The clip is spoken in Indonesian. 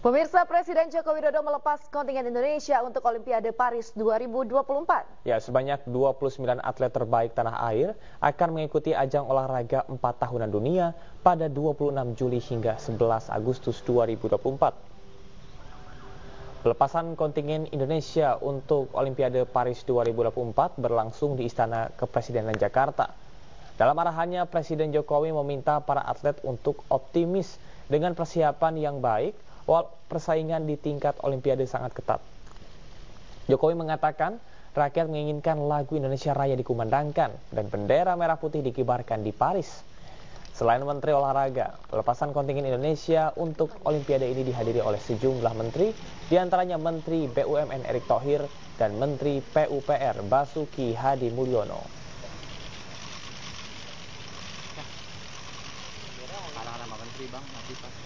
Pemirsa, Presiden Joko Widodo melepas kontingen Indonesia untuk Olimpiade Paris 2024. Ya, sebanyak 29 atlet terbaik tanah air akan mengikuti ajang olahraga 4 tahunan dunia pada 26 Juli hingga 11 Agustus 2024. Pelepasan kontingen Indonesia untuk Olimpiade Paris 2024 berlangsung di Istana Kepresidenan Jakarta. Dalam arahannya, Presiden Jokowi meminta para atlet untuk optimis dengan persiapan yang baik, walau persaingan di tingkat Olimpiade sangat ketat. Jokowi mengatakan rakyat menginginkan lagu Indonesia Raya dikumandangkan dan bendera merah putih dikibarkan di Paris. Selain Menteri Olahraga, pelepasan kontingen Indonesia untuk Olimpiade ini dihadiri oleh sejumlah menteri, diantaranya Menteri BUMN Erick Thohir dan Menteri PUPR Basuki Hadi Mulyono. Menteri, Bang, nanti pas